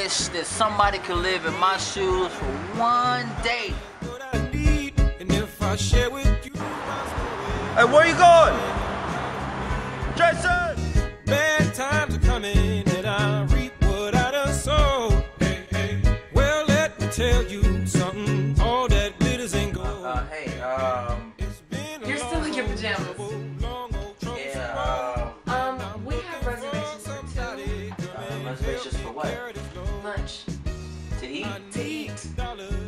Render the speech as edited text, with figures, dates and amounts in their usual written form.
wish that somebody could live in my shoes for one day. Hey, where you going? Jason! Bad times are coming and I reap what I done sow. Hey, hey. Well, let me tell you something. All that glitters ain't gold. You're still in your pajamas. Yeah, We have reservations for two. reservations for what? Lunch. To eat? To eat.